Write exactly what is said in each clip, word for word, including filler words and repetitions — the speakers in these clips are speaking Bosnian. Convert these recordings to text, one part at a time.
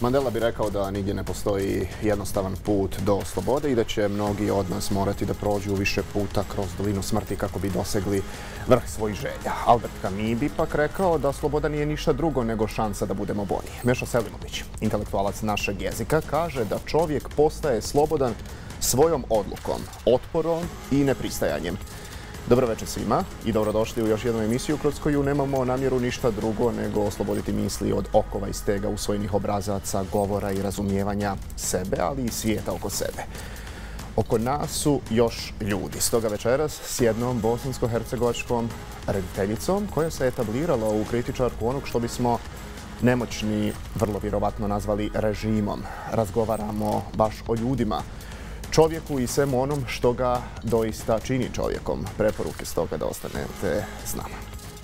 Mandela bi rekao da nigdje ne postoji jednostavan put do slobode i da će mnogi od nas morati da prođu više puta kroz dolinu smrti kako bi dosegli vrh svojih želja. Albert Camus bi pak rekao da sloboda nije ništa drugo nego šansa da budemo bolji. Meša Selimović, intelektualac našeg jezika, kaže da čovjek postaje slobodan svojom odlukom, otporom i nepristajanjem. Dobro večer svima i dobrodošli u još jednu emisiju kroz koju nemamo namjeru ništa drugo nego osloboditi misli od okova i stega usvojenih obrazaca, govora i razumijevanja sebe, ali i svijeta oko sebe. Oko nas su još ljudi. Stoga večeras s jednom bosansko-hercegovačkom rediteljicom koja se etablirala u kritičarku onog što bismo nemoćni vrlo vjerovatno nazvali režimom. Razgovaramo baš o ljudima, čovjeku i svemu onom što ga doista čini čovjekom. Preporuke stoga da ostanete s nama.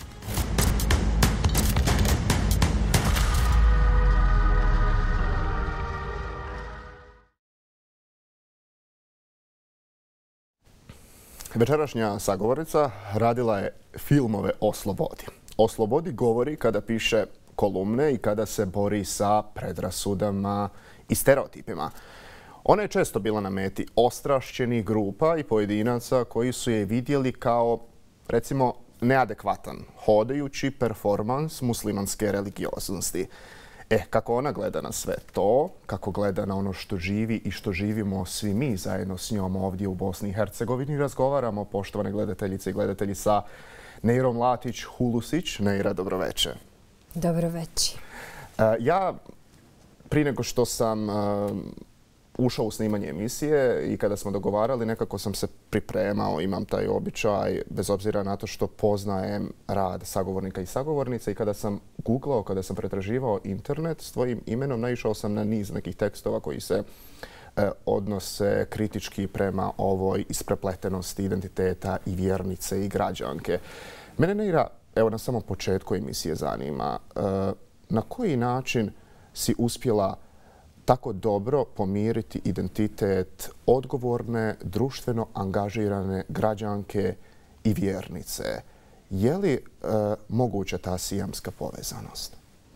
Večerašnja sagovornica radila je filmove o slobodi. O slobodi govori kada piše kolumne i kada se bori sa predrasudama i stereotipima. Ona je često bila na meti ostrašćenih grupa i pojedinaca koji su je vidjeli kao, recimo, neadekvatan, hodajući performans muslimanske religioznosti. E, kako ona gleda na sve to, kako gleda na ono što živi i što živimo svi mi zajedno s njom ovdje u Bosni i Hercegovini, razgovaramo, poštovane gledateljice i gledatelji, sa Neirom Latić-Hulusić. Neira, dobro večer. Dobro večer. Ja, prije nego što sam ušao u snimanje emisije i kada smo dogovarali, nekako sam se pripremao, imam taj običaj, bez obzira na to što poznajem rad sagovornika i sagovornica, i kada sam googlao, kada sam pretraživao internet s tvojim imenom, naišao sam na niz nekih tekstova koji se e, odnose kritički prema ovoj isprepletenosti identiteta i vjernice i građanke. Mene, Neira, evo na samom početku emisije zanima, e, na koji način si uspjela tako dobro pomiriti identitet odgovorne, društveno angažirane građanke i vjernice? Je li e, moguća ta sijamska povezanost?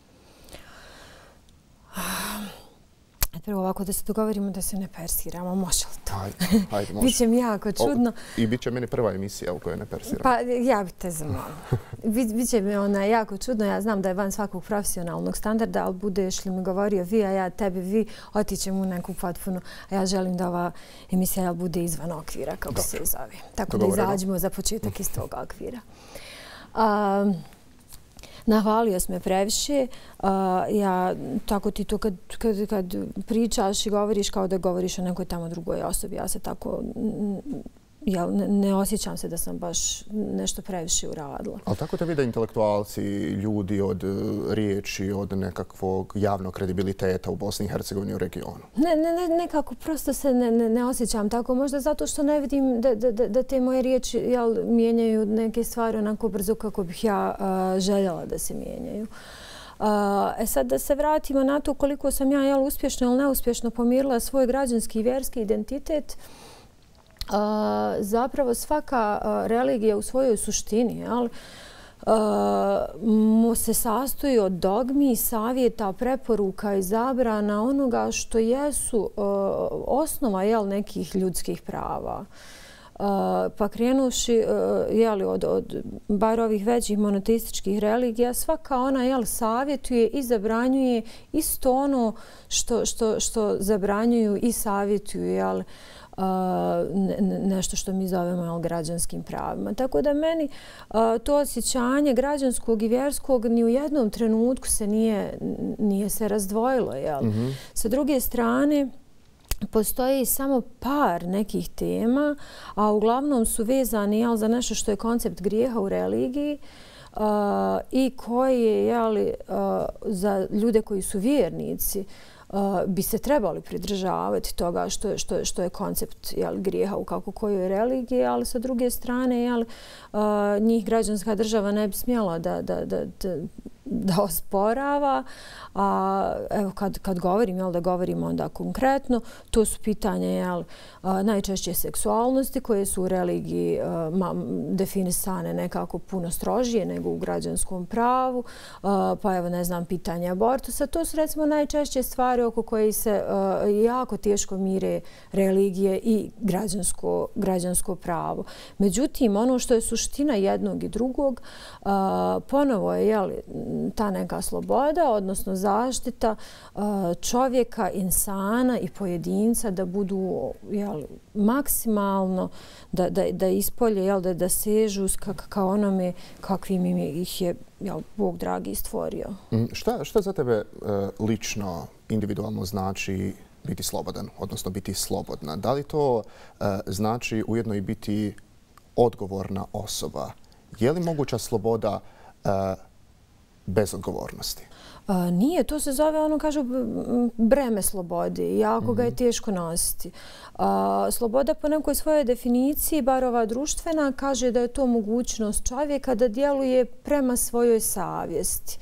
Prvo ovako da se dogovorimo da se ne persiramo, može li to? Hajde, hajde, može. Biće mi jako čudno. O, I bit će meni prva emisija u kojoj ne persiramo. Pa ja bih te zamolila. Biće mi ona jako čudno. Ja znam da je van svakog profesionalnog standarda, ali budeš li mi govorio vi, a ja tebi vi, otićem u neku potpuno. A ja želim da ova emisija bude izvan okvira, kako se zove. Tako da izađemo za početak iz tog okvira. Um, Nahvalio si me previše. Uh, ja, tako ti to kad, kad, kad pričaš i govoriš kao da govoriš o nekoj tamo drugoj osobi. Ja se tako, ja ne, ne osjećam se da sam baš nešto previše uradila. Ali tako te vide intelektualci, ljudi od riječi, od nekakvog javnog kredibiliteta u Bosni i Hercegovini, u regionu? Ne, ne, ne, nekako prosto se ne, ne, ne osjećam tako. Možda zato što ne vidim da, da, da te moje riječi jel, mijenjaju neke stvari onako brzo kako bih ja a, željela da se mijenjaju. A, e sad da se vratimo na to koliko sam ja jel, uspješno ili neuspješno pomirila svoj građanski i vjerski identitet. Uh, zapravo svaka uh, religija u svojoj suštini jel, uh, mu se sastoji od dogmi, savjeta, preporuka i zabrana onoga što jesu uh, osnova jel, nekih ljudskih prava. Uh, pa krenuši uh, jeli, od, od bar ovih većih monoteističkih religija, svaka ona jel, savjetuje i zabranjuje isto ono što, što, što zabranjuju i savjetuju jel, Uh, ne, nešto što mi zovemo jel, građanskim pravima. Tako da meni uh, to osjećanje građanskog i vjerskog ni u jednom trenutku se nije, nije se razdvojilo. Jel? Mm-hmm. Sa druge strane, postoji samo par nekih tema, a uglavnom su vezani jel, za nešto što je koncept grijeha u religiji uh, i koji je jeli, uh, za ljude koji su vjernici Uh, bi se trebali pridržavati toga što, što, što je koncept jel, grijeha u kako kojoj religiji, ali sa druge strane jel, uh, njih građanska država ne bi smjela da, da, da, da, da osporava. A evo kad, kad govorim, jel, da govorimo onda konkretno, to su pitanja jel, najčešće seksualnosti koje su u religiji ma, definisane nekako puno strožije nego u građanskom pravu, pa evo ne znam pitanje abortusa. To su recimo najčešće stvari oko koje se jako teško mire religije i građansko, građansko pravo. Međutim, ono što je suština jednog i drugog, ponovo je jel, ta neka sloboda, odnosno zaštita čovjeka, insana i pojedinca da budu jel, maksimalno, da, da, da ispolje, jel, da, da sežu ka, ka onome kakvim im ih je jel, Bog dragi stvorio. Šta, šta za tebe uh, lično, individualno znači biti slobodan, odnosno biti slobodna? Da li to uh, znači ujedno i biti odgovorna osoba? Je li moguća sloboda uh, bez odgovornosti? A, nije, to se zove, ono kažu, breme slobode i jako ga je teško nositi. A, sloboda po nekoj svojoj definiciji, bar ova društvena, kaže da je to mogućnost čovjeka da djeluje prema svojoj savjesti.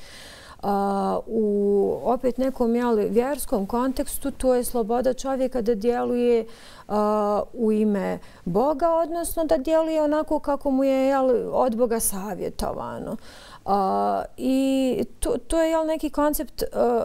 A, u opet nekom jeli, vjerskom kontekstu to je sloboda čovjeka da djeluje a, u ime Boga, odnosno da djeluje onako kako mu je jeli, od Boga savjetovano. Uh, I to, to je jel, neki koncept uh,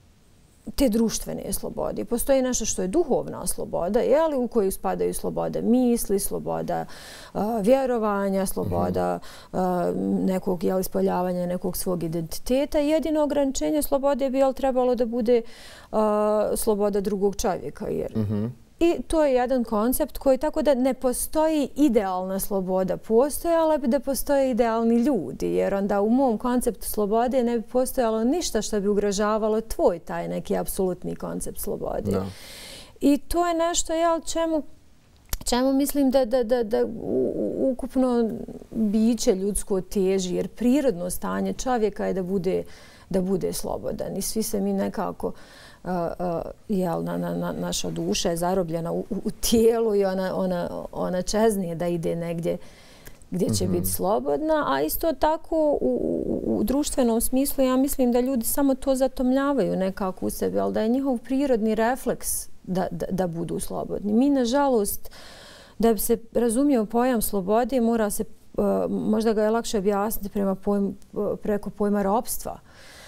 te društvene slobode. Postoji nešto što je duhovna sloboda, jel, u koju spadaju sloboda misli, sloboda uh, vjerovanja, sloboda uh, nekog jel, ispoljavanja nekog svog identiteta. Jedino ograničenje slobode bi jel, trebalo da bude uh, sloboda drugog čovjeka. Jer mm-hmm. I to je jedan koncept koji tako da ne postoji idealna sloboda. Postojala bi da postoje idealni ljudi, jer onda u mom konceptu slobode ne bi postojalo ništa što bi ugrožavalo tvoj taj neki apsolutni koncept slobode. No. I to je nešto jel, čemu, čemu mislim da, da, da, da ukupno biće ljudsko teži, jer prirodno stanje čovjeka je da bude, da bude slobodan. I svi se mi nekako Uh, uh, jel, na, na, na, naša duša je zarobljena u, u tijelu i ona, ona, ona čeznije da ide negdje gdje će mm-hmm. biti slobodna, a isto tako u, u, u društvenom smislu ja mislim da ljudi samo to zatomljavaju nekako u sebi, ali da je njihov prirodni refleks da, da, da budu slobodni. Mi, nažalost, da bi se razumio pojam slobode, mora se, uh, možda ga je lakše objasniti prema pojmu, preko pojma ropstva.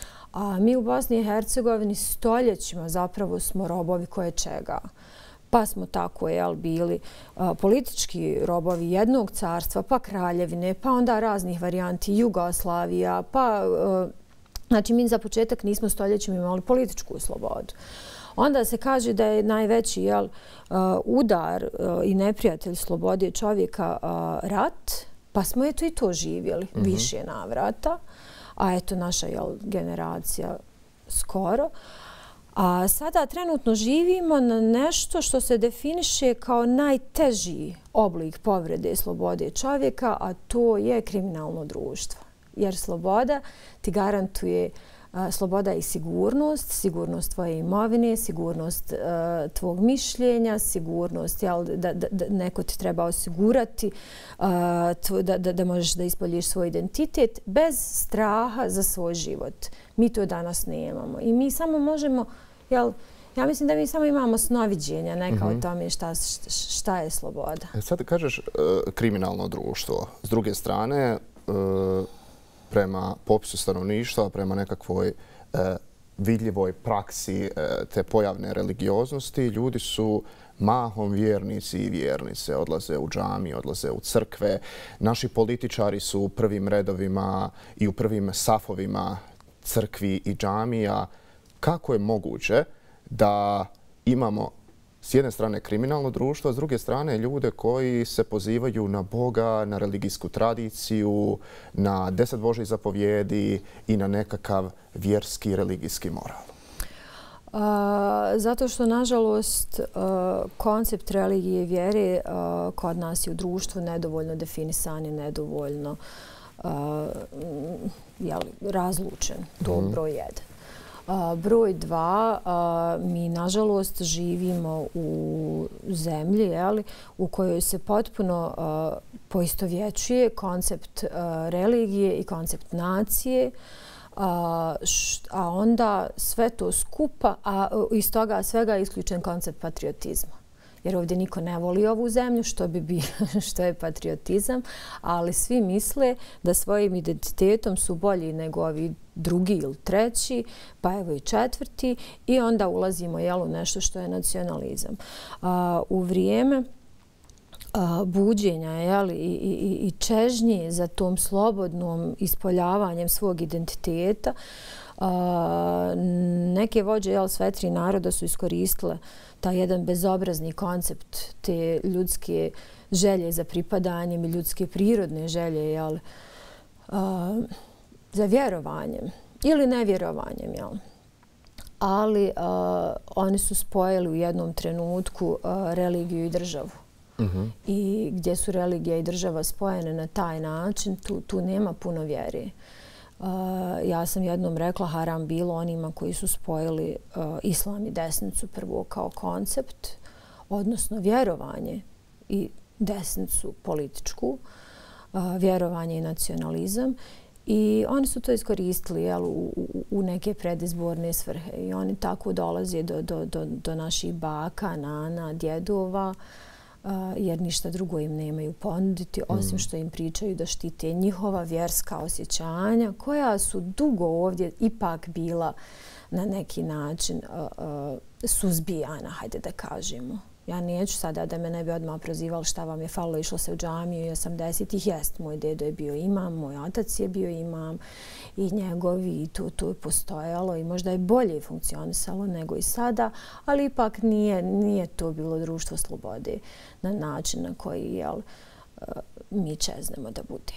A mi u Bosni i Hercegovini stoljećima zapravo smo robovi koje čega. Pa smo tako jel, bili a, politički robovi jednog carstva, pa kraljevine, pa onda raznih varijanti Jugoslavija, pa a, znači mi za početak nismo stoljećima imali političku slobodu. Onda se kaže da je najveći jel, a, udar a, i neprijatelj slobode čovjeka a, rat, pa smo eto i to živjeli mm-hmm. više navrata. A eto naša jel, generacija skoro. A sada trenutno živimo na nešto što se definiše kao najteži oblik povrede slobode čovjeka, a to je kriminalno društvo. Jer sloboda ti garantuje a, sloboda i sigurnost, sigurnost tvoje imovine, sigurnost a, tvog mišljenja, sigurnost jel, da, da, da neko ti treba osigurati, a, tvo, da, da, da možeš da ispoljiš svoj identitet bez straha za svoj život. Mi to danas nemamo. I mi samo možemo, jel, ja mislim da mi samo imamo snoviđenja neka mm-hmm. o tome šta, šta je sloboda. E sad kažeš uh, kriminalno društvo. S druge strane, uh, prema popisu stanovništva, prema nekakvoj uh, vidljivoj praksi uh, te pojavne religioznosti, ljudi su mahom vjernici i vjernice. Odlaze u džamije, odlaze u crkve. Naši političari su u prvim redovima i u prvim safovima crkvi i džamija. Kako je moguće da imamo s jedne strane kriminalno društvo, a s druge strane ljude koji se pozivaju na Boga, na religijsku tradiciju, na deset Božjih zapovjedi i na nekakav vjerski religijski moral? A, zato što, nažalost, a, koncept religije i vjere a, kod nas je u društvu nedovoljno definisan i nedovoljno a, jeli, razlučen. To mm. broj jedan. A, broj dva, a, mi nažalost živimo u zemlji jeli, u kojoj se potpuno a, poistovjećuje koncept a, religije i koncept nacije. A, š, a onda sve to skupa, a iz toga svega je isključen koncept patriotizma. Jer ovdje niko ne voli ovu zemlju, što bi bio, što je patriotizam, ali svi misle da svojim identitetom su bolji nego ovi drugi ili treći, pa evo i četvrti, i onda ulazimo jel, u nešto što je nacionalizam. A, u vrijeme a, buđenja jel, i, i, i čežnje za tom slobodnom ispoljavanjem svog identiteta, a, neke vođe jel, sve tri naroda su iskoristile taj jedan bezobrazni koncept te ljudske želje za pripadanjem i ljudske prirodne želje jel, a, za vjerovanjem ili nevjerovanjem. Jel. Ali a, oni su spojili u jednom trenutku a, religiju i državu. Uh-huh. I gdje su religija i država spojene na taj način, tu, tu nema puno vjere. Uh, ja sam jednom rekla haram bilo onima koji su spojili uh, islam i desnicu prvo kao koncept, odnosno vjerovanje i desnicu političku, uh, vjerovanje i nacionalizam. I oni su to iskoristili jel, u, u, u neke predizborne svrhe. I oni tako dolaze do, do, do, do naših baka, nana, djedova, Uh, jer ništa drugo im nemaju ponuditi, osim što im pričaju da štite njihova vjerska osjećanja, koja su dugo ovdje ipak bila na neki način uh, uh, suzbijana, hajde da kažemo. Ja neću sada da me ne bi odmah prozivali šta vam je falilo, išlo se u džamiju i osamdesetih. Jest, moj dedo je bio imam, moj otac je bio imam i njegovi, i to, to je postojalo i možda je bolje funkcionisalo nego i sada, ali ipak nije, nije to bilo društvo slobode na način na koji jel, mi čeznemo da bude.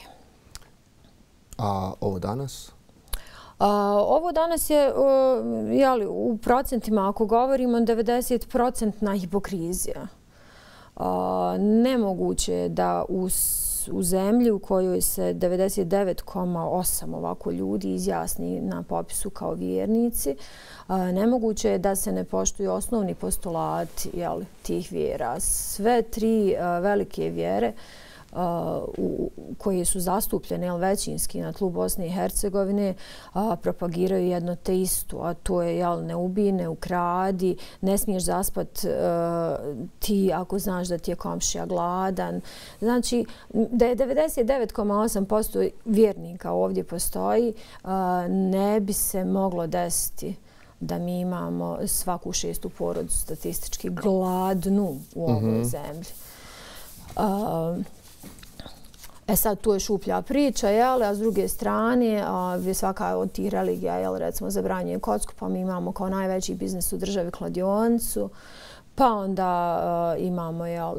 A ovo danas? Uh, ovo danas je, uh, jeli, u procentima, ako govorimo, devedeset procentna hipokrizija. Uh, nemoguće je da u, u zemlji u kojoj se devedeset devet zarez osam ovako ljudi izjasni na popisu kao vjernici, uh, nemoguće je da se ne poštuju osnovni postulati jeli, tih vjera. Sve tri uh, velike vjere Uh, u, koje su zastupljene jel, većinski na tlu Bosne i Hercegovine, uh, propagiraju jedno te isto, a to je jel, ne ubij, ne ukradi, ne smiješ zaspat uh, ti ako znaš da ti je komšija gladan. Znači, da je devedeset devet zarez osam posto vjernika ovdje postoji, uh, ne bi se moglo desiti da mi imamo svaku šestu porodicu statistički gladnu u ovoj mm-hmm. zemlji. Uh, E sad, tu je šuplja priča, jel, a s druge strane, a, svaka od tih religija, jel, recimo, zabranjuje kocku, pa mi imamo kao najveći biznis u državi kladioncu, pa onda a, imamo, jel,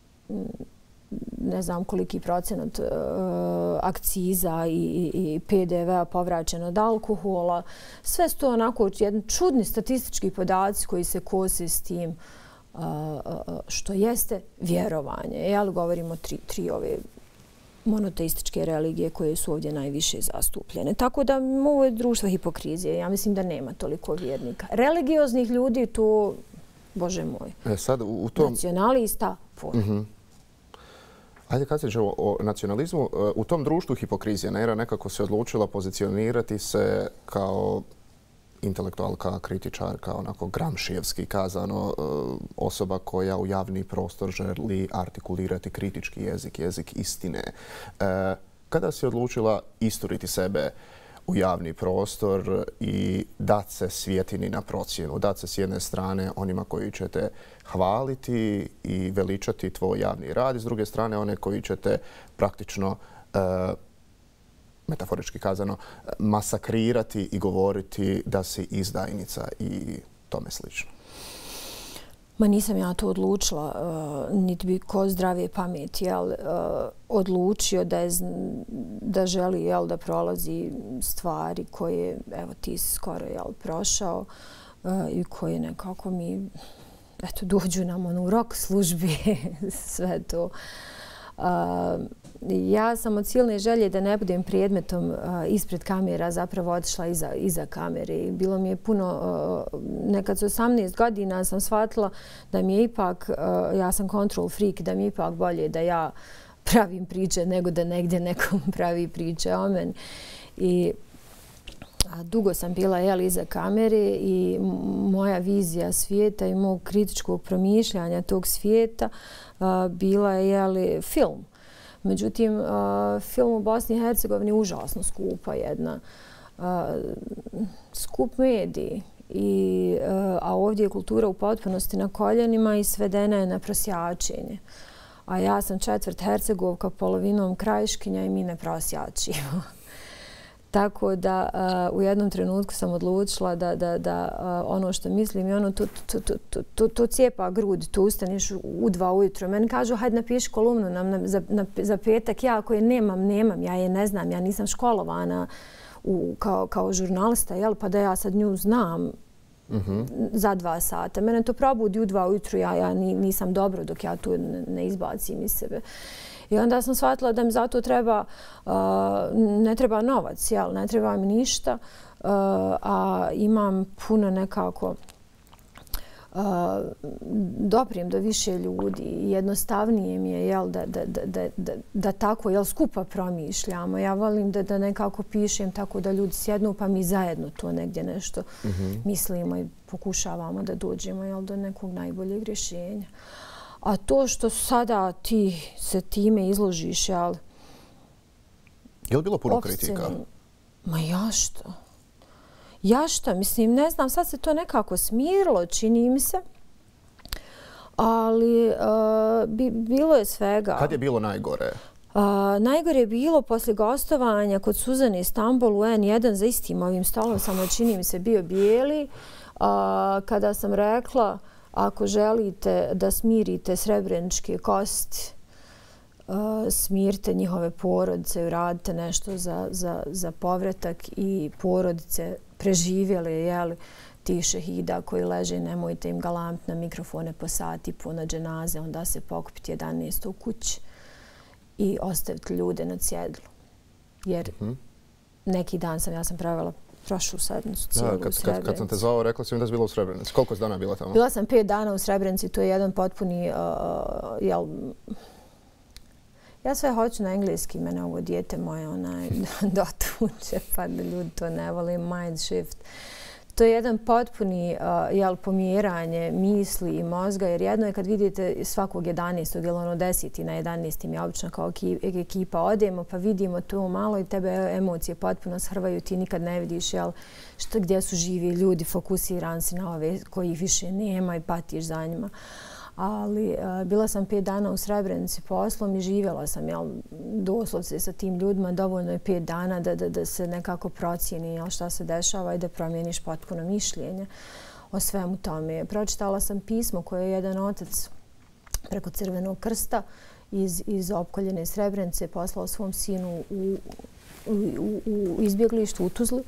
ne znam koliki procenat a, akciza i, i, i P D V-a povraćen od alkohola. Sve su to onako jedni čudni statistički podaci koji se kose s tim a, a, što jeste vjerovanje. Jel, govorimo tri, tri ove monoteističke religije koje su ovdje najviše zastupljene. Tako da ovo je društvo hipokrizije. Ja mislim da nema toliko vjernika. Religioznih ljudi tu, Bože moj, e sad, u tom... nacionalista, puno. Mm-hmm. Ajde kad se o, o nacionalizmu, u tom društvu hipokrizije Nera nekako se odlučila pozicionirati se kao intelektualka, kritičarka, onako gramšijevski kazano, osoba koja u javni prostor želi artikulirati kritički jezik, jezik istine. Kada si odlučila isturiti sebe u javni prostor i dati se svjetini na procjenu, dati se s jedne strane onima koji će te hvaliti i veličati tvoj javni rad, i s druge strane one koji će te praktično metaforički kazano, masakrirati i govoriti da si izdajnica i tome slično? Ma nisam ja to odlučila, uh, niti bi ko zdravije pameti jel, uh, odlučio da, je, da želi jel, da prolazi stvari koje evo, ti si skoro jel, prošao uh, i koje nekako mi eto, dođu nam ono, u rok službi, sve to. Uh, ja sam od silne želje da ne budem predmetom uh, ispred kamera zapravo otišla iza, iza kamere. I bilo mi je puno, uh, nekad s osamnaest godina sam shvatila da mi je ipak, uh, ja sam control freak, da mi je ipak bolje da ja pravim priče nego da negdje nekom pravi priče o meni. I dugo sam bila jel, iza kamere i moja vizija svijeta i mog kritičkog promišljanja tog svijeta bila je jel, film. Međutim, film u Bosni i Hercegovini je užasno skupa jedna. Skup mediji. I, a ovdje je kultura u potpunosti na koljenima i svedena je na prosjačenje. A ja sam četvrt Hercegovka, polovinom Krajiškinja i mi ne prosjačimo. Tako da uh, u jednom trenutku sam odlučila da, da, da uh, ono što mislim i ono, tu, tu, tu, tu, tu, tu cijepa grud, tu ustaniš u dva ujutro. Meni kažu, hajde napiši kolumnu nam na, za, na, za petak. Ja ako je nemam, nemam, ja je ne znam, ja nisam školovana u, kao, kao žurnalista, jel? Pa da ja sad nju znam mm-hmm. za dva sata. Mene to probudi u dva ujutru, ja, ja nisam dobro dok ja tu ne, ne izbacim iz sebe. I onda sam shvatila da mi zato treba, uh, ne treba novac, jel? Ne treba mi ništa, uh, a imam puno nekako uh, doprijem do više ljudi i jednostavnije mi je jel, da, da, da, da, da, da tako jel, skupa promišljamo. Ja volim da, da nekako pišem tako da ljudi sjednu pa mi zajedno to negdje nešto mm-hmm. mislimo i pokušavamo da dođemo jel, do nekog najboljeg rješenja. A to što sada ti se time izložiš, jel? Je li bilo puno kritika? Ma ja što? Ja što? Mislim, ne znam, sad se to nekako smirilo, čini mi se. Ali uh, bi, bilo je svega. Kad je bilo najgore? Uh, najgore je bilo poslije gostovanja kod Suzane Istanbul u en jedan za istim ovim stolom, samo čini mi se bio bijeli, uh, kada sam rekla ako želite da smirite srebreničke kosti, uh, smirite njihove porodice i uradite nešto za, za, za povratak i porodice preživjele jeli, tih šehida koji leže, nemojte im galamit na mikrofone po sati, po na dženaze, onda se pokupiti jedanaest u kući i ostaviti ljude na cjedlu. Jer mm-hmm. neki dan sam, ja sam pravila prošlu sedmicu cijelu da, kad, u Srebrenici. Kad, kad sam te zvao, rekla si mi da si bila u Srebrenici. Koliko si dana bila tamo? Bila sam pet dana u Srebrenici. To je jedan potpuni... Uh, jel, ja sve hoću na engleski. Mene ovo dijete moje onaj dotuče, pa da ljudi to ne vole. Mind shift. To je jedan potpuni uh, jel, pomjeranje misli i mozga, jer jedno je kad vidite svakog jedanaestog ili ono deseti na jedanaestim je obično kao ekipa odemo pa vidimo to malo i tebe emocije potpuno shrvaju, ti nikad ne vidiš jel, što, gdje su živi ljudi, fokusiran si na ove koji više nema i patiš za njima. Ali uh, bila sam pet dana u Srebrenici poslom i živjela sam jel, doslovce sa tim ljudima. Dovoljno je pet dana da, da, da se nekako procijeni jel, šta se dešava i da promijeniš potpuno mišljenje o svemu tome. Pročitala sam pismo koje je jedan otac preko Crvenog krsta iz, iz opkoljene Srebrenice poslao svom sinu u, u, u, u izbjeglištu u Tuzli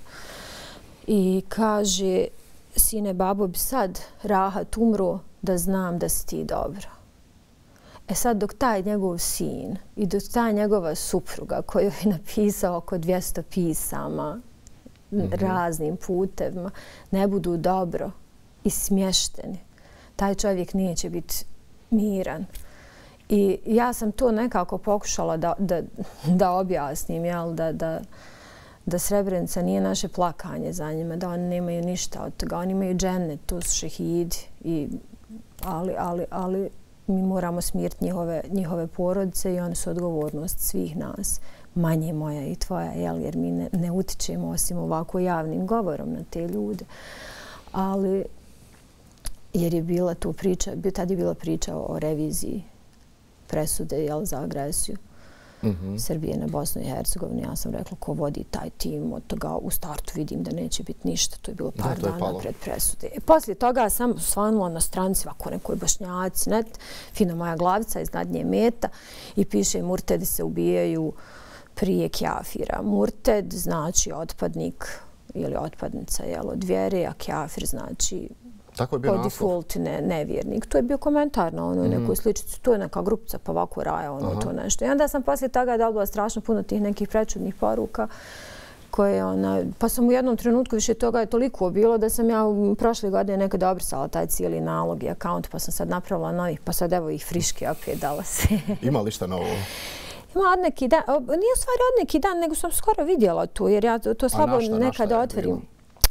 i kaže: sine, babo bi sad rahat umro da znam da si ti dobro. E sad dok taj njegov sin i dok ta njegova supruga koju je napisao oko dvjesto pisama mm-hmm. raznim putevima ne budu dobro i smješteni, taj čovjek neće biti miran. I ja sam to nekako pokušala da, da, da objasnim, jel, da, da, da Srebrenica nije naše plakanje za njima, da oni nemaju ništa od toga. Oni imaju džennet, to su šehidi, i, ali, ali, ali mi moramo smiriti njihove, njihove porodice i one su odgovornost svih nas, manje moja i tvoja, jel, jer mi ne, ne utičemo osim ovako javnim govorom na te ljude. Ali jer je bila tu priča, tad je bila priča o reviziji presude jel, za agresiju mm-hmm. Srbije na Bosnu i Hercegovinu. Ja sam rekla ko vodi taj tim, od toga u startu vidim da neće biti ništa. To je bilo par da, je dana palo. Pred presude. E, poslije toga sam svanula na stranici ovako nekoj Bošnjaci, net, fina moja glavica iznad nje meta i piše murtedi se ubijaju prije kjafira. Murted znači otpadnik ili otpadnica jel, od vjere, a kjafir znači tako je bio po default ne, nevjernik. To je bio komentar na ono, mm. nekoj sličicu. To je neka grupica pa ovako raja, ono, to nešto. I onda sam poslije toga dobila strašno puno tih nekih prečudnih poruka koje, ona, pa sam u jednom trenutku više toga je toliko bilo da sam ja u prošle godine nekada obrisala taj cijeli nalog i akaunt, pa sam sad napravila novih, pa sad evo ih friški opet dala se. Ima li šta novo? Ima od neki dan, nije u stvari od neki dan, nego sam skoro vidjela tu, jer ja to slabo nekada otvorim.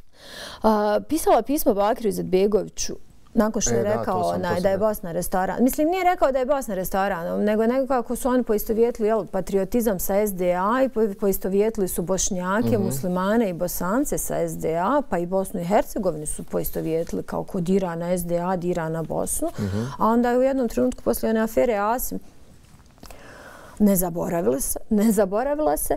Pisala pismo Bakiru Izetbegoviću nakon što je rekao da je Bosna restoran. Mislim, nije rekao da je Bosna restoranom, nego nekako su oni poistovjetili patriotizam sa S D A i poistovjetili su Bošnjake, muslimane i Bosance sa S D A, pa i Bosnu i Hercegovinu su poistovjetili kao ko dira na S D A, dira na Bosnu. A onda je u jednom trenutku poslije one afere Asim ne zaboravila se, ne zaboravila se,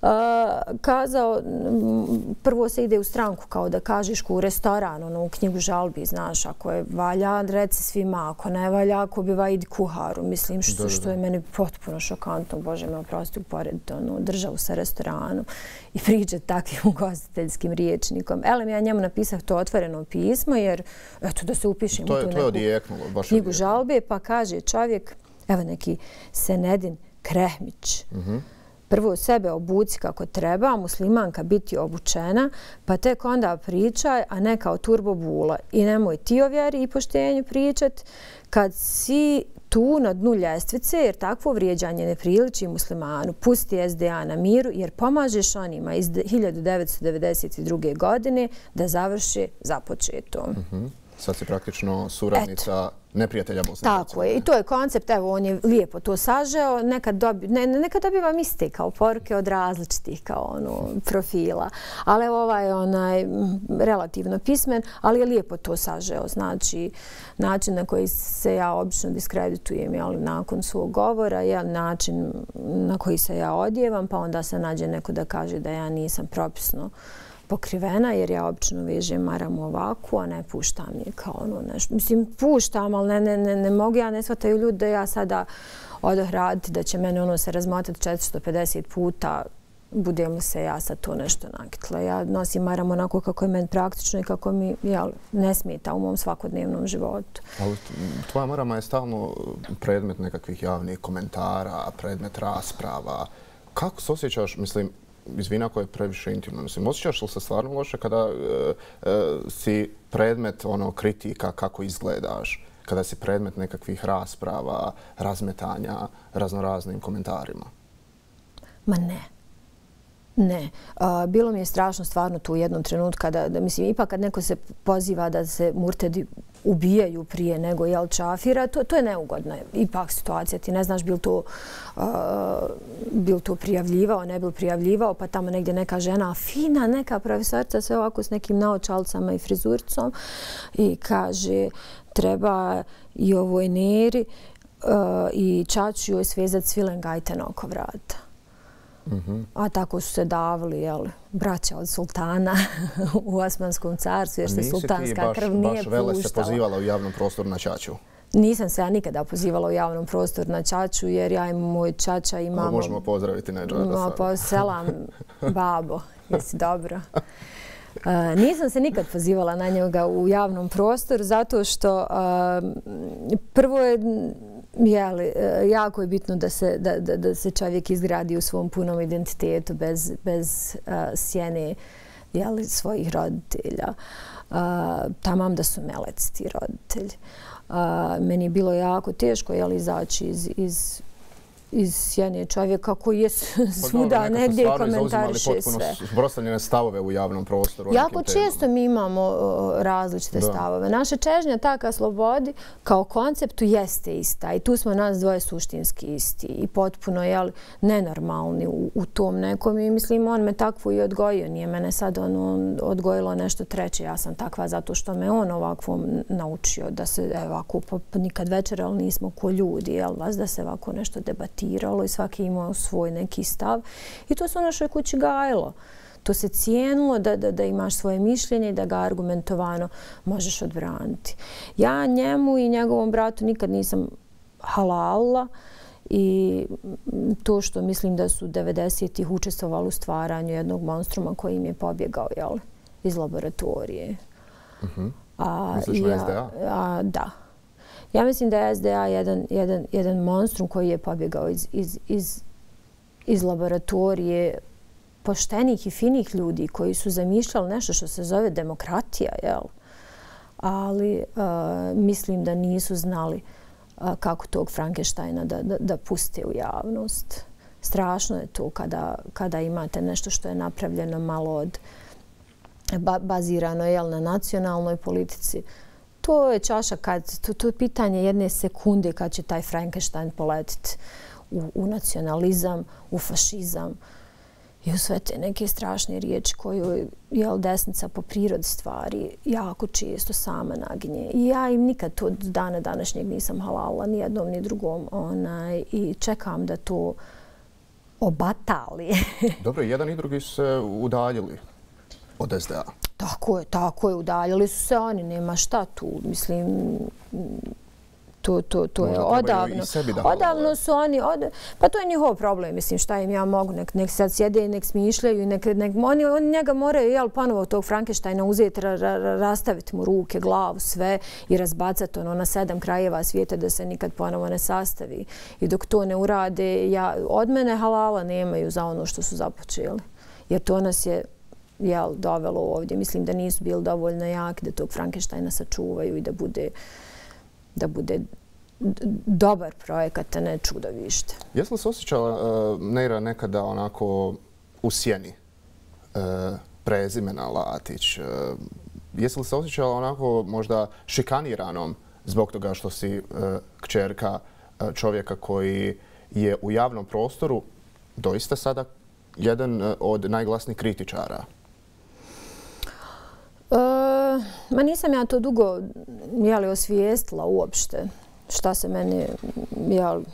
kazao, prvo se ide u stranku kao da kažeš u restoran, ono, u knjigu žalbi, znaš, ako je valja, reci svima, ako ne valja, ako biva, idi kuharu, mislim, što, što je meni potpuno šokantno, Bože me oprosti, uporediti ono, državu sa restoranom i pričati takvim ugostiteljskim riječnikom. Elem, ja njemu napisao to otvoreno pismo, jer, eto, da se upišem u tu neku knjigu žalbe, pa kaže čovjek, evo neki Senedin Krehmić. Prvo sebe obuci kako treba, muslimanka biti obučena, pa tek onda pričaj, a ne kao turbo bula. I nemoj ti o vjeri i poštenju pričat kad si tu na dnu ljestvice, jer takvo vrijeđanje ne priliči muslimanu. Pusti S D A na miru, jer pomažeš onima iz hiljadu devetsto devedeset druge. godine da završe započeto. Sad si praktično suradnica neprijatelja Bosne. Tako je. I to je koncept. Evo, on je lijepo to sažeo. Nekad dobivam iste kao poruke od različitih kao profila. Ali ovaj je relativno pismen, ali je lijepo to sažeo. Znači, način na koji se ja obično diskreditujem nakon svog govora je način na koji se ja odjevam, pa onda se nađe neko da kaže da ja nisam propisno pokrivena, jer ja obično vežem maramu ovako, a ne puštam je kao ono nešto. Mislim, puštam, ali ne, ne, ne, ne mogu, ja ne shvataju ljudi da ja sada odoh raditi, da će mene ono se razmotati četiristo pedeset puta, budem li se ja sad to nešto nakitla. Ja nosim maram onako kako je meni praktično i kako mi jel, ne smeta u mom svakodnevnom životu. Ali tvoja marama je stalno predmet nekakvih javnih komentara, predmet rasprava. Kako se osjećaš, mislim, izvina ako je previše intimno. Mislim, osjećaš li se stvarno loše kada e, e, si predmet ono, kritika kako izgledaš, kada si predmet nekakvih rasprava, razmetanja, raznoraznim komentarima? Ma ne. Ne. A, bilo mi je strašno stvarno tu u jednom trenutku kada, da, mislim, ipak kad neko se poziva da se murtedi ubijaju prije nego jel čafira, to, to je neugodna ipak situacija. Ti ne znaš bil to, uh, bil to prijavljivao, ne bil prijavljivao, pa tamo negdje neka žena, fina neka profesorica, sve ovako s nekim naočalcama i frizuricom i kaže treba i ovoj Neri uh, i Čaču joj svezati svilengajten oko vrata. Mm-hmm. A tako su se davali jel, braća od sultana u Osmanskom carstvu, jer se sultanska krv nije puštala. Nisi ti baš vele se pozivala u javnom prostoru na Čaču? Nisam se ja nikada pozivala u javnom prostoru na Čaču, jer ja i moj čača imamo... Možemo pozdraviti Nedžada sad. Pa selam, babo, jesi dobro. Uh, nisam se nikad pozivala na njega u javnom prostoru, zato što uh, prvo je... Jeli, jako je bitno da se, da, da, da se čovjek izgradi u svom punom identitetu bez, bez uh, sjene jeli, svojih roditelja. Uh, tamam da su meleci ti roditelji. Uh, meni je bilo jako teško jeli, izaći iz, iz iz sjene čovjeka koji je svuda negdje i komentariše sve. Suprotstavljene stavove u javnom prostoru. Jako često mi imamo različite stavove. Naša čežnja taka slobodi kao konceptu jeste ista i tu smo nas dvoje suštinski isti i potpuno jel, nenormalni u, u tom nekom i mislim on me takvu i odgojio. Nije mene sad ono, odgojilo nešto treće. Ja sam takva zato što me on ovako naučio da se ovako nikad večer, ali nismo ko ljudi, jel, da se ovako nešto debatira i svaki imao svoj neki stav. I to se u našoj kući gajilo. To se cijenilo da, da, da imaš svoje mišljenje i da ga argumentovano možeš odbraniti. Ja njemu i njegovom bratu nikad nisam halalila i to što mislim da su devedesetih učestvovali u stvaranju jednog monstruma koji im je pobjegao jel, iz laboratorije. Uh-huh. A, Misliš na S D A? A, da. Ja mislim da je S D A jedan, jedan, jedan monstrum koji je pobjegao iz, iz, iz, iz laboratorije poštenih i finih ljudi koji su zamišljali nešto što se zove demokratija, jel? Ali uh, mislim da nisu znali uh, kako tog Frankensteina da, da, da puste u javnost. Strašno je to kada, kada imate nešto što je napravljeno malo od ba, bazirano jel, na nacionalnoj politici. To je čaša kad, to, to je pitanje jedne sekunde kad će taj Frankenstein poletiti u, u nacionalizam, u fašizam i u sve te neke strašne riječi koju jel, desnica po prirodi stvari jako često sama naginje. I ja im nikad to do dana današnjeg nisam halala, ni jednom ni drugom. Onaj, i čekam da to obatali. Dobro, jedan i drugi su se udaljili od S D A. Tako je, tako je. Udaljili su se oni, nema šta tu. Mislim, to, to, to je odavno. Odavno su oni, od, pa to je njihov problem, mislim, šta im ja mogu, nek, nek sad sjede i nek smišljaju, nek, nek, oni, oni njega moraju, jel, ponovo tog Frankensteina uzeti, ra, ra, rastaviti mu ruke, glavu, sve i razbacati ono na sedam krajeva svijeta da se nikad ponovo ne sastavi. I dok to ne urade, ja, od mene halala nemaju za ono što su započeli. Jer to nas je jel, dovelo ovdje. Mislim da nisu bili dovoljno jaki da tog Frankensteina sačuvaju i da bude da bude dobar projekat, a ne čudovište. Jesi li se osjećala, uh, Neira, nekada onako u sjeni uh, prezimena Latić? Uh, jesi li se osjećala onako možda šikaniranom zbog toga što si uh, kćerka uh, čovjeka koji je u javnom prostoru doista sada jedan uh, od najglasnijih kritičara? Uh, ma nisam ja to dugo jeli, osvijestila uopšte šta se meni, jel,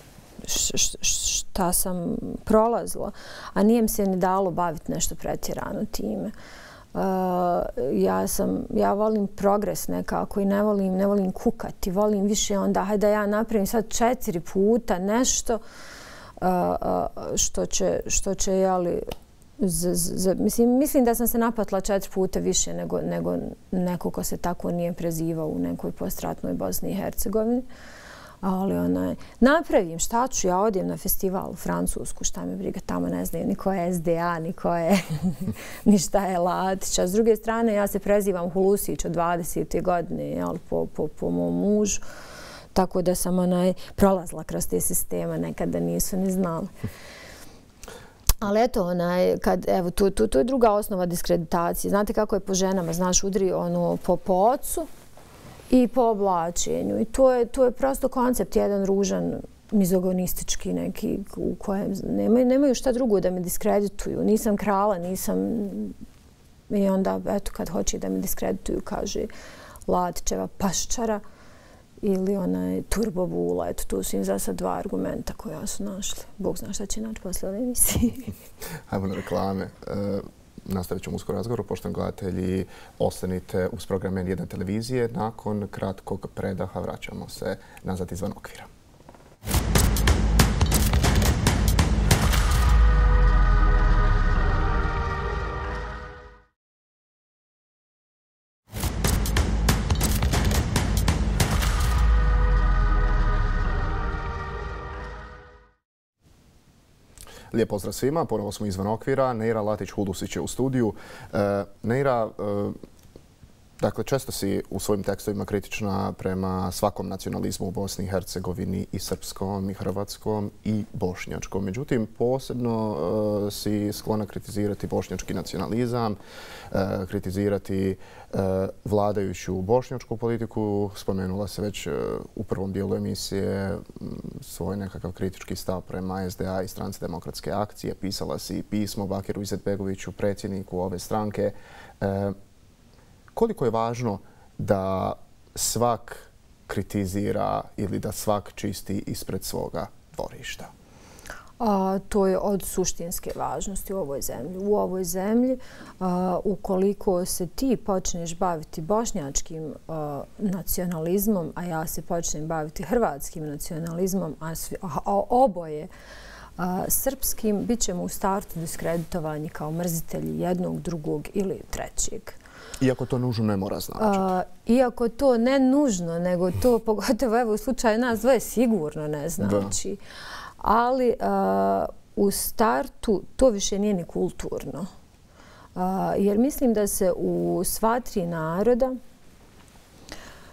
šta sam prolazila, a nije mi se ni dalo baviti nešto pretjerano time. Uh, ja sam, ja volim progres nekako i ne volim, ne volim kukati, volim više onda, hajde da ja napravim sad četiri puta nešto uh, uh, što će, što će, jeli, Z, z, mislim, mislim da sam se napatila četiri puta više nego, nego neko ko se tako nije prezivao u nekoj postratnoj Bosni i Hercegovini. Ali onaj, napravim šta ću, ja odijem na festival u Francusku, šta me briga, tamo ne znaju ni ko je S D A, ni ko je, ni šta je Latić. A s druge strane, ja se prezivam Hulusić od dvadesete godine, jel, po, po, po mom mužu. Tako da sam onaj, prolazila kroz te sisteme, nekada nisu ni znali. Ali eto, onaj, kad, evo, to, to, to je druga osnova diskreditacije. Znate kako je po ženama, znaš, udri ono po, po ocu i po oblačenju. I to je, to je prosto koncept, jedan ružan, mizogonistički neki, u kojem nemaju, nemaju šta drugo da me diskredituju. Nisam krala, nisam... I onda, eto, kad hoće da me diskredituju, kaže Latićeva paščara ili onaj Turbo Bula. Eto, tu su im za sad dva argumenta koja su našli. Bog zna šta će naći posle ove emisije. Hajmo na reklame. E, nastavit ćemo uskoro razgovor. Poštovani gledatelji, ostanite uz program N jedan televizije. Nakon kratkog predaha vraćamo se nazad izvan okvira. Lijep pozdrav svima, ponovo smo izvan okvira. Neira Latić-Hudusić je u studiju. E, Neira, e, dakle, često si u svojim tekstovima kritična prema svakom nacionalizmu u Bosni i Hercegovini, i srpskom, i hrvatskom, i bošnjačkom. Međutim, posebno e, si sklona kritizirati bošnjački nacionalizam, e, kritizirati e, vladajuću bošnjačku politiku. Spomenula se već e, u prvom dijelu emisije svoj nekakav kritički stav prema S D A i Stranci demokratske akcije. Pisala si pismo Bakiru Izetbegoviću, predsjedniku ove stranke. E, Koliko je važno da svak kritizira ili da svak čisti ispred svoga dvorišta? A, to je od suštinske važnosti u ovoj zemlji. U ovoj zemlji, a, ukoliko se ti počneš baviti bošnjačkim a, nacionalizmom, a ja se počnem baviti hrvatskim nacionalizmom, a, svi, a, a oboje a, srpskim, bit ćemo u startu diskreditovani kao mrzitelji jednog, drugog ili trećeg. Iako to nužno ne mora značiti. Uh, iako to ne nužno, nego to pogotovo evo, u slučaju nas dvoje sigurno ne znači. Da. Ali uh, u startu to više nije ni kulturno. Uh, jer mislim da se u sva tri naroda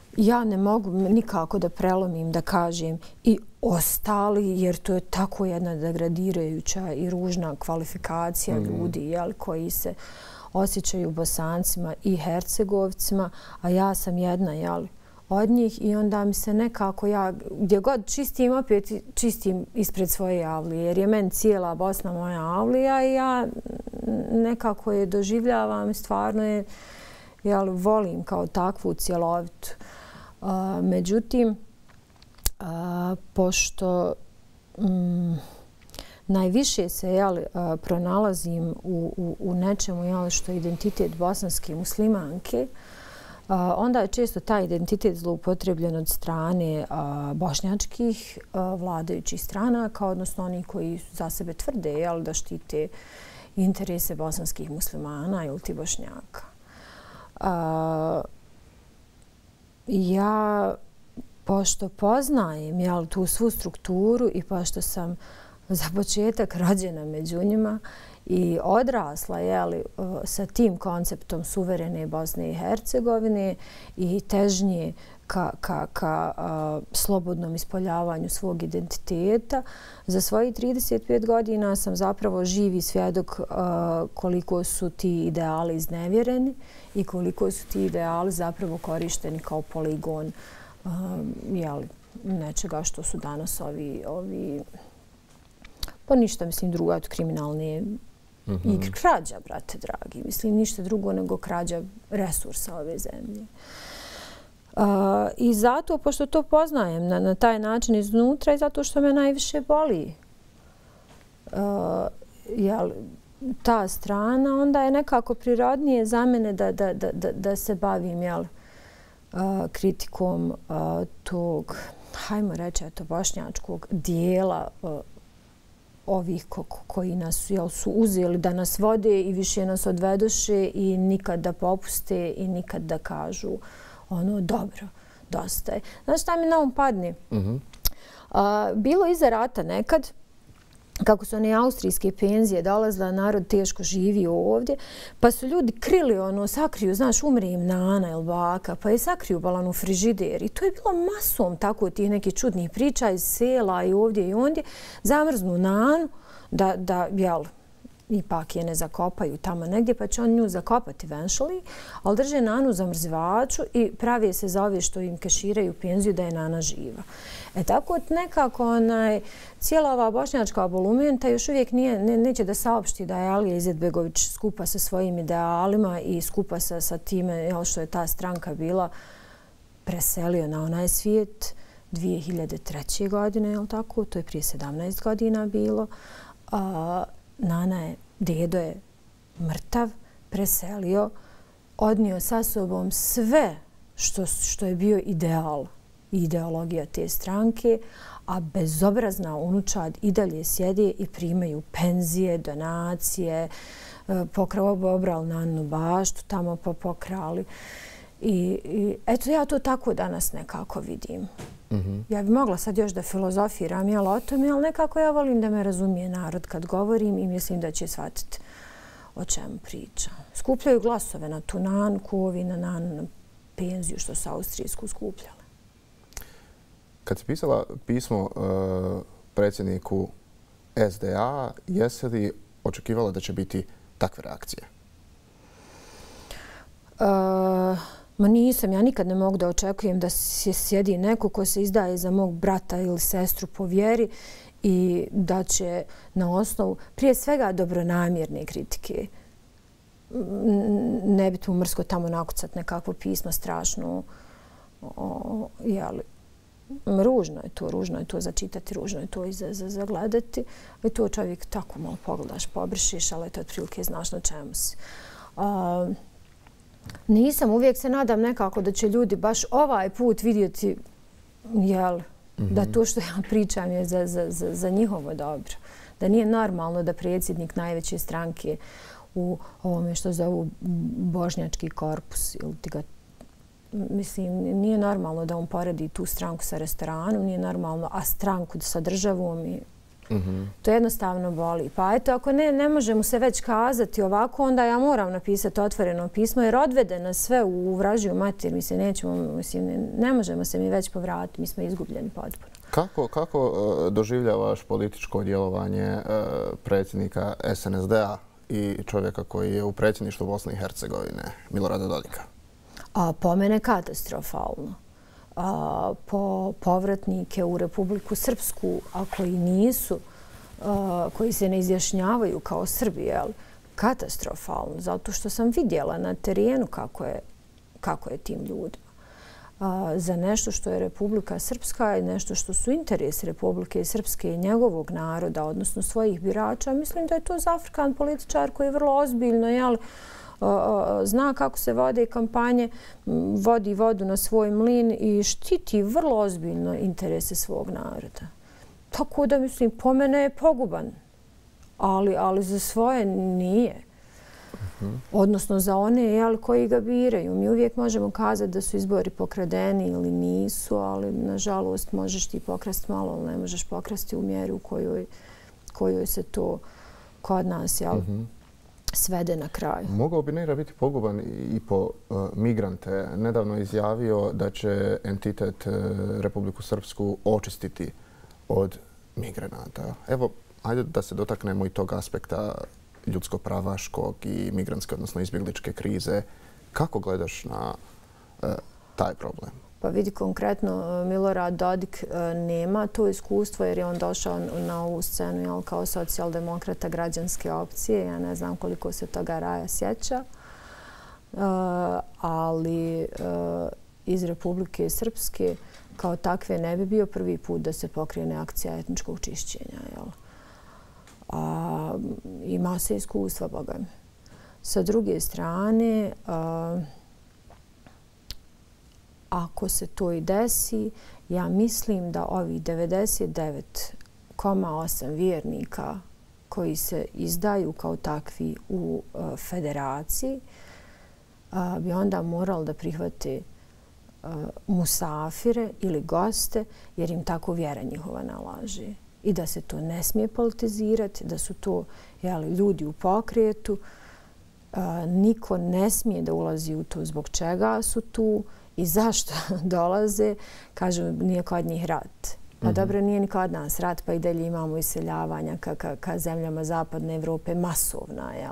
ja ne mogu nikako da prelomim, da kažem i ostali, jer to je tako jedna degradirajuća i ružna kvalifikacija ljudi, jel, koji se osjećaju Bosancima i Hercegovcima, a ja sam jedna, jel, od njih i onda mi se nekako ja, gdje god čistim, opet čistim ispred svoje avlije, jer je meni cijela Bosna moja avlija i ja nekako je doživljavam i stvarno je, jel, volim kao takvu cjelovitu. Uh, međutim, uh, pošto um, najviše se, jel, uh, pronalazim u, u, u nečemu, jel, što je identitet bosanske muslimanke, Uh, onda je često taj identitet zloupotrebljen od strane uh, bošnjačkih uh, vladajućih stranaka, odnosno oni koji za sebe tvrde, jel, da štite interese bosanskih muslimana ili ti Bošnjaka. Uh, ja, pošto poznajem, jel, tu svu strukturu i pošto sam za početak rođena među njima i odrasla, jeli, sa tim konceptom suverene Bosne i Hercegovine i težnje ka, ka, ka a, slobodnom ispoljavanju svog identiteta. Za svojih trideset pet godina sam zapravo živi svjedok a, koliko su ti ideali iznevjereni i koliko su ti ideali zapravo korišteni kao poligon a, jeli, nečega što su danas ovi, ovi pa ništa, mislim, drugo od kriminalne mm-hmm. i krađa, brate dragi. Mislim, ništa drugo nego krađa resursa ove zemlje. Uh, I zato, pošto to poznajem na, na taj način iznutra i zato što me najviše boli uh, jel, ta strana, onda je nekako prirodnije za mene da, da, da, da, da se bavim, jel, uh, kritikom uh, tog, hajmo reći, eto, bošnjačkog dijela uh, ovih ko, koji nas, jel, su uzeli da nas vode i više nas odvedoše i nikad da popuste i nikad da kažu ono, dobro, dosta je. Znaš šta mi na um padne? Mm-hmm. A, bilo iza rata nekad, kako su one austrijske penzije dolazile, narod teško živio ovdje, pa su ljudi krili, ono, sakriju, znaš, umre im nana ili baka, pa je sakriju balan u frižider. I to je bilo masom tako tih nekih čudnih priča iz sela i ovdje i ondje. Zamrznu nanu da, da jel, ipak je ne zakopaju tamo negdje, pa će on nju zakopati eventually, ali drže nanu u zamrzivaču i pravi se za ove što im keširaju penziju da je nana živa. E tako nekako onaj, cijela ova bošnjačka bolumenta još uvijek nije, ne, neće da saopšti da je Alija Izetbegović skupa sa svojim idealima i skupa sa, sa time, jel, što je ta stranka bila, preselio na onaj svijet dvije hiljade treće. godine, jel tako? To je prije sedamnaest godina bilo. A, Nana je, dedo je mrtav, preselio, odnio sa sobom sve što, što je bio ideal i ideologija te stranke, a bezobrazna unučad i dalje sjede i primaju penzije, donacije, pokrao obrali Naninu baštu, tamo pokrali. I, I eto, ja to tako danas nekako vidim. Mm-hmm. Ja bi mogla sad još da filozofiram, jel, o tome, ali nekako ja volim da me razumije narod kad govorim i mislim da će shvatiti o čemu pričam. Skupljaju glasove na tu nanu, ovi na nanu, na penziju što su austrijsku skupljale. Kad si pisala pismo uh, predsjedniku S D A, jesi li očekivala da će biti takve reakcije? Uh, Ma nisam, ja nikad ne mogu da očekujem da se sjedi neko ko se izdaje za mog brata ili sestru po vjeri i da će na osnovu prije svega dobronamjerne kritike, ne biti mu mrsko tamo nakucat nekakvo pismo strašno, o, jeli, ružno je to, ružno je to začitati, ružno je to i za, za, za gledati. I to čovjek tako malo pogledaš, pobrišiš, ali to otprilike znaš na čemu si. Uh, Nisam, uvijek se nadam nekako da će ljudi baš ovaj put vidjeti, jel, mm-hmm. da to što ja pričam je za, za, za, za njihovo dobro. Da nije normalno da predsjednik najveće stranke u ovome što zovu bošnjački korpus, ili ti ga, mislim, nije normalno da on poredi tu stranku sa restoranom, nije normalno, a stranku sa državom i To jednostavno boli. Pa eto, ako ne, ne možemo se već kazati ovako, onda ja moram napisati otvoreno pismo, jer odvede nas sve u vražiju mater. Mislim, nećemo, mislim, ne, ne možemo se mi već povratiti. Mi smo izgubljeni potpuno. Kako, kako uh, doživljavaš političko djelovanje uh, predsjednika S N S D-a i čovjeka koji je u predsjedništvu Bosne i Hercegovine, Milorada Dodika? A, po mene katastrofalno. A, po povratnike u Republiku Srpsku, a koji nisu, a, koji se ne izjašnjavaju kao Srbi, jel, katastrofalno. Zato što sam vidjela na terenu kako je, kako je tim ljudima. A, za nešto što je Republika Srpska i nešto što su interesi Republike Srpske i njegovog naroda, odnosno svojih birača, mislim da je to zafrkan političar koji je vrlo ozbiljno, jel, zna kako se vode kampanje, vodi vodu na svoj mlin i štiti vrlo ozbiljno interese svog naroda. Tako da, mislim, po mene je poguban, ali, ali za svoje nije. Odnosno za one, jel, koji ga biraju. Mi uvijek možemo kazati da su izbori pokradeni ili nisu, ali nažalost možeš ti pokrasti malo, ali ne možeš pokrasti u mjeri u kojoj, kojoj se to kod nas, jel, svede na kraju. Mogao bi Neira biti poguban i po uh, migrante. Nedavno je izjavio da će entitet uh, Republiku Srpsku očistiti od migranata. Evo, ajde da se dotaknemo i tog aspekta ljudsko-pravaškog i migrantske, odnosno izbjegličke krize. Kako gledaš na uh, taj problem? Pa vidi, konkretno Milorad Dodik nema to iskustvo jer je on došao na ovu scenu, jel, kao socijaldemokrata građanske opcije. Ja ne znam koliko se toga Raja sjeća, uh, ali uh, iz Republike Srpske kao takve ne bi bio prvi put da se pokrene akcija etničkog čišćenja. Jel? A, ima se iskustva, boga mi. Sa druge strane, uh, ako se to i desi, ja mislim da ovih devedeset devet zarez osam vjernika koji se izdaju kao takvi u uh, federaciji uh, bi onda morali da prihvate uh, musafire ili goste jer im tako vjera njihova nalaže. I da se to ne smije politizirati, da su to, jeli, ljudi u pokretu. Uh, niko ne smije da ulazi u to zbog čega su tu i zašto dolaze. Kažu, nije kod njih rat. Pa dobro, nije ni kod nas rat, pa i dalje imamo iseljavanja ka, ka, ka zemljama Zapadne Evrope, masovna, jel?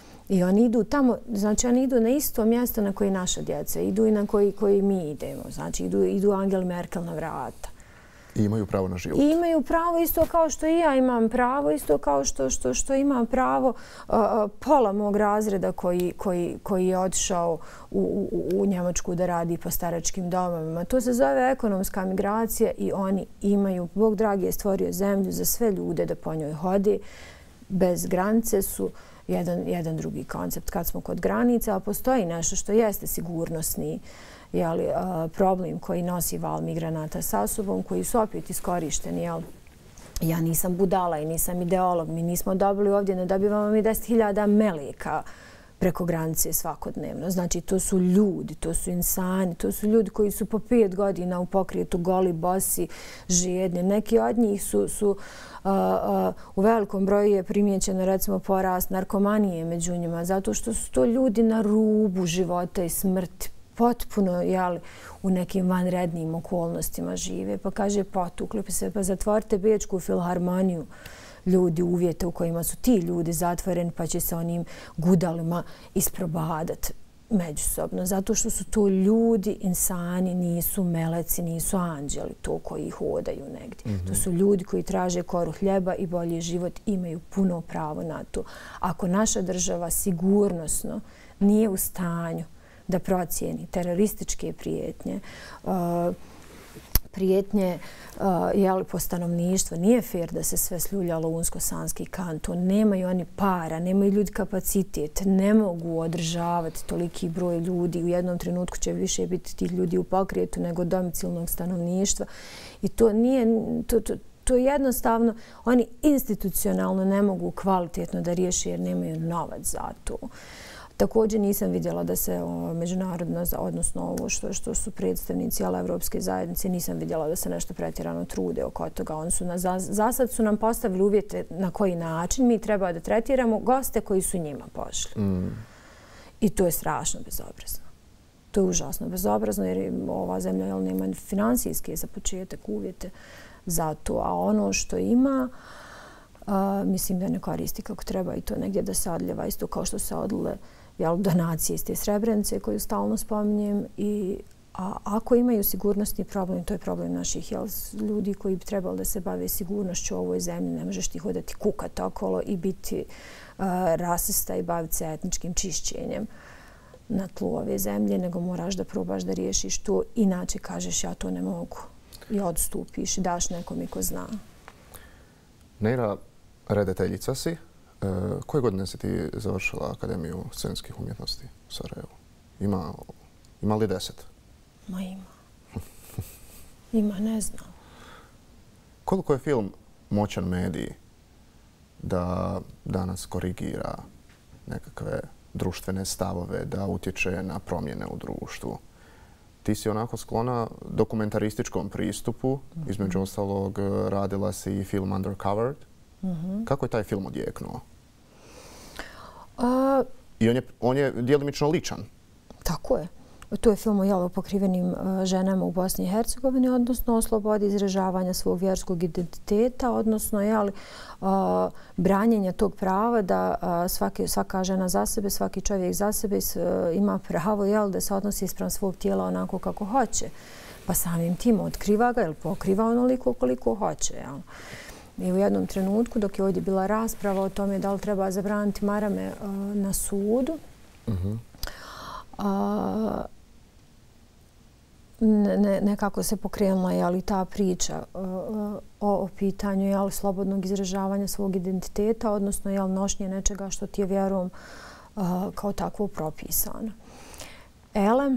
I oni idu tamo, znači oni idu na isto mjesto na koji naša djeca idu i na koji, koji mi idemo. Znači idu, idu Angela Merkel na vrata. I imaju pravo na život. I imaju pravo isto kao što i ja imam pravo, isto kao što, što, što imam pravo uh, pola mog razreda koji, koji, koji je otišao u, u, u Njemačku da radi po staračkim domovima. To se zove ekonomska migracija i oni imaju, Bog dragi je stvorio zemlju za sve ljude da po njoj hodi. Bez granice su jedan, jedan drugi koncept. Kad smo kod granica, a postoji nešto što jeste sigurnosni, jeli, problem koji nosi val migranata sa sobom, koji su opet iskorišteni. Jel? Ja nisam budala i nisam ideolog. Mi nismo dobili ovdje, ne dobivamo mi deset hiljada meleka preko granice svakodnevno. Znači, to su ljudi, to su insani, to su ljudi koji su po pet godina u pokretu, goli, bosi, žedni. Neki od njih su, su uh, uh, u velikom broju je primijećeno, recimo, porast narkomanije među njima, zato što su to ljudi na rubu života i smrti, potpuno, jel, u nekim vanrednim okolnostima žive. Pa kaže, potukli se, pa zatvorite Bečku filharmoniju, ljudi, uvjete u kojima su ti ljudi zatvoreni, pa će se onim gudalima isprobadat međusobno. Zato što su to ljudi, insani, nisu meleci, nisu anđeli, to koji hodaju negdje. Mm-hmm. To su ljudi koji traže koru hljeba i bolji život, imaju puno pravo na to. Ako naša država sigurnosno nije u stanju da procijeni terorističke prijetnje, uh, prijetnje uh, jel, po stanovništvu. Nije fair da se sve sljuljalo u Unsko-Sanski kanton. Nemaju oni para, nemaju ljudi kapacitet, ne mogu održavati toliki broj ljudi. U jednom trenutku će više biti tih ljudi u pokretu nego domicilnog stanovništva. I to nije... To, to, to jednostavno oni institucionalno ne mogu kvalitetno da riješi jer nemaju novac za to. Također nisam vidjela da se međunarodna, odnosno ovo što, što su predstavnici Evropske zajednice, nisam vidjela da se nešto pretjerano trude oko toga. Oni su na, za, za sad su nam postavili uvjete na koji način mi treba da tretiramo goste koji su njima pošli. Mm. I to je strašno bezobrazno. To je užasno bezobrazno jer ova zemlja jel, nema finansijske za početak uvjete za to. A ono što ima, uh, mislim da ne koristi kako treba i to negdje da se odljeva isto kao što se odlile jel, donacije iz te Srebrenice koju stalno spominjem. I, a ako imaju sigurnosni problem, to je problem naših jel, ljudi koji bi trebali da se bave sigurnošću u ovoj zemlji. Ne možeš ti hodati kukat okolo i biti uh, rasista i baviti se etničkim čišćenjem na tlu ove zemlje, nego moraš da probaš da riješiš to. Inače kažeš ja to ne mogu i odstupiš i daš nekom i ko zna. Neira, redateljica si. E, koje godine si ti završila Akademiju scenskih umjetnosti u Sarajevu? Ima, ima li deset? Ma ima. Ima, ne znam. Koliko je film moćan medij da danas korigira nekakve društvene stavove, da utječe na promjene u društvu? Ti si onako sklona dokumentarističkom pristupu. Mm-hmm. Između ostalog radila si i film Undercovered. Mm-hmm. Kako je taj film odjeknuo? Uh, I on je, on je djelimično ličan. Tako je. To je film o jelo pokrivenim uh, ženama u Bosni i Hercegovini, odnosno o slobodi izražavanja svog vjerskog identiteta, odnosno jeli, uh, branjenja tog prava da uh, svaki, svaka žena za sebe, svaki čovjek za sebe uh, ima pravo jel, da se odnosi ispram svog tijela onako kako hoće. Pa samim tim otkriva ga ili pokriva onoliko koliko hoće. Jel. I u jednom trenutku, dok je ovdje bila rasprava o tome da li treba zabraniti marame uh, na sudu, mm-hmm. uh, Ne, nekako se pokrenula jeli, ta priča uh, o, o pitanju jeli, slobodnog izražavanja svog identiteta, odnosno jeli, nošnje nečega što ti je vjerom uh, kao takvo propisano. Ele,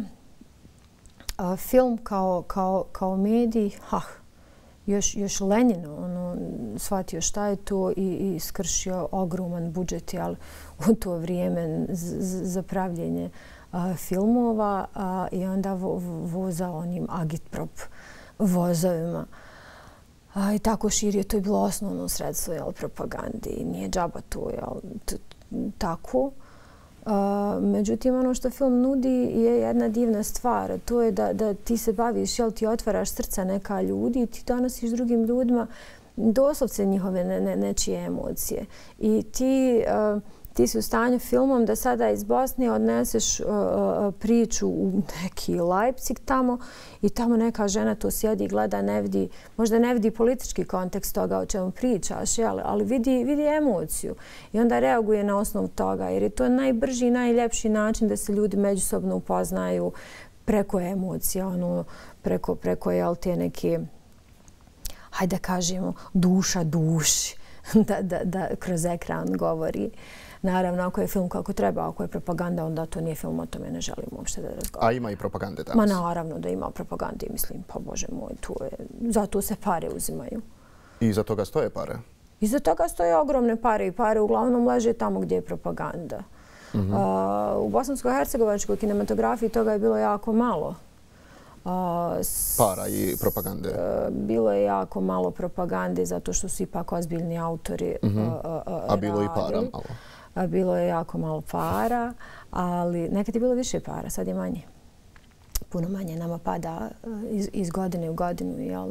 uh, film kao, kao, kao medij, ah, još, još Lenin ono, shvatio šta je to i, i skršio ogroman budžet jeli, u to vrijeme za pravljenje Uh, filmova uh, i onda vo, vozao onim agitprop vozovima. Uh, I tako širio, to je bilo osnovno sredstvo jel, propagande i nije džaba to jel, t, tako. Uh, međutim, ono što film nudi je jedna divna stvar. To je da, da ti se baviš, jel, ti otvaraš srca neka ljudi i ti donosiš drugim ljudima doslovce njihove ne, ne, nečije emocije. I ti... Uh, Ti si u stanju filmom da sada iz Bosne odneseš uh, priču u neki Leipzig tamo i tamo neka žena to sjedi i gleda, ne vidi, možda ne vidi politički kontekst toga o čemu pričaš, jel? Ali vidi, vidi emociju i onda reaguje na osnovu toga jer je to najbrži i najljepši način da se ljudi međusobno upoznaju preko emocija, ono, preko, preko jel, te neke, hajde da kažemo, duša duši da, da, da kroz ekran govori. Naravno, ako je film kako treba, ako je propaganda, onda to nije film, o tome ne želim uopšte da razgovaram. A ima i propagande danas? Ma naravno da ima propagande, mislim, pa Bože moj, to je, zato se pare uzimaju. I za toga stoje pare? I za toga stoje ogromne pare i pare uglavnom leže tamo gdje je propaganda. Mm-hmm. uh, u bosansko-hercegovačkoj kinematografiji toga je bilo jako malo. Uh, s, para i propagande? Uh, bilo je jako malo propagande zato što su ipak ozbiljni autori mm-hmm. uh, uh, A bilo radili. I para malo? Bilo je jako malo para, ali nekad je bilo više para, sad je manje. Puno manje nama pada iz, iz godine u godinu jel,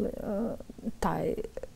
taj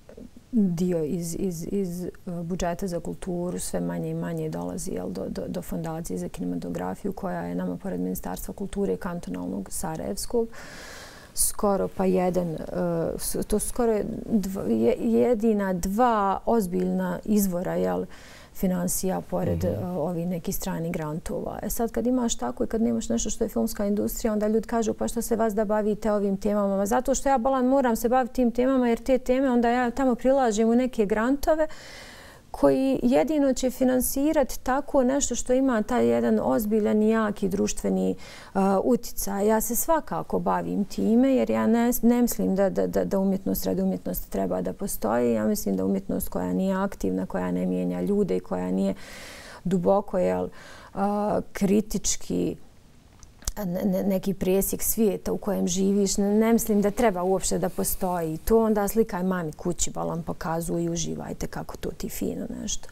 dio iz, iz, iz budžeta za kulturu sve manje i manje dolazi jel, do, do, do fondacije za kinematografiju koja je nama pored Ministarstva kulture i kantonalnog Sarajevskog skoro pa jedan, to su skoro dva, jedina dva ozbiljna izvora jel, financija pored mm-hmm. uh, ovih nekih stranih grantova. E sad kad imaš tako i kad nemaš nešto što je filmska industrija, onda ljudi kažu pa što se vas da bavite ovim temama? Ma zato što ja balan moram se baviti tim temama jer te teme onda ja tamo prilažem u neke grantove koji jedino će finansirati tako nešto što ima taj jedan ozbiljan i jaki društveni uh, uticaj. Ja se svakako bavim time jer ja ne, ne mislim da, da, da, da umjetnost radi umjetnosti treba da postoji. Ja mislim da umjetnost koja nije aktivna, koja ne mijenja ljude i koja nije duboko jel, kritički neki presjek svijeta u kojem živiš. Ne mislim da treba uopšte da postoji. To onda slikaj mami kući, pa vam pokazuju i uživajte kako to ti fino nešto.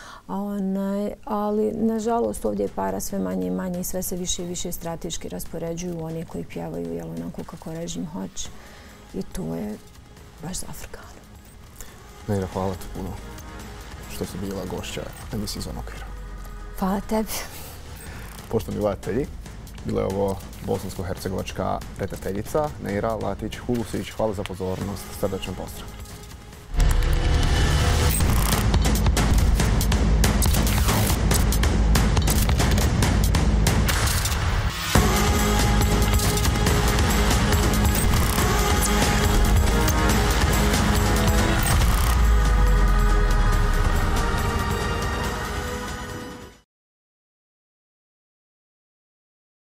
Ali, nažalost, ovdje je para sve manje i manje i sve se više i više strateški raspoređuju oni koji pjevaju jel, onako kako režim hoće. I to je baš zafrkano. Neira, hvala ti puno što si bila gošća emisije Izvan okvira. Hvala tebi. Poštovani gledatelji, bila je ovo bosansko-hercegovačka redateljica Neira Latić-Hulusić. Hvala za pozornost. Srdačan pozdrav.